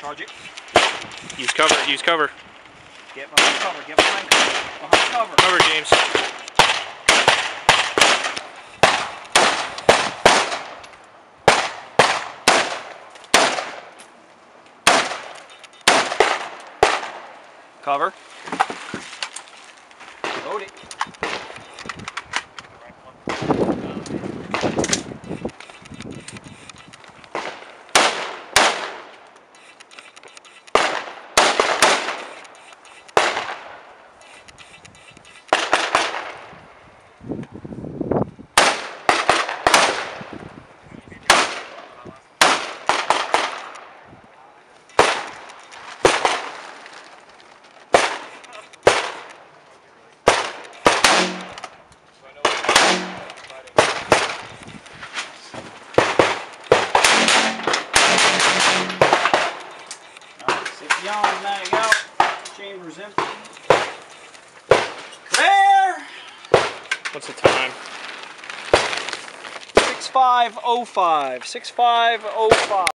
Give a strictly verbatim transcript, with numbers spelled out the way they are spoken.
Charge it. Use cover, use cover. Get behind cover, get behind cover. Behind cover. Cover, James. Cover. Load it. Safety on, mag out, chamber's empty. Clear! What's the time? six five oh five. six five oh five.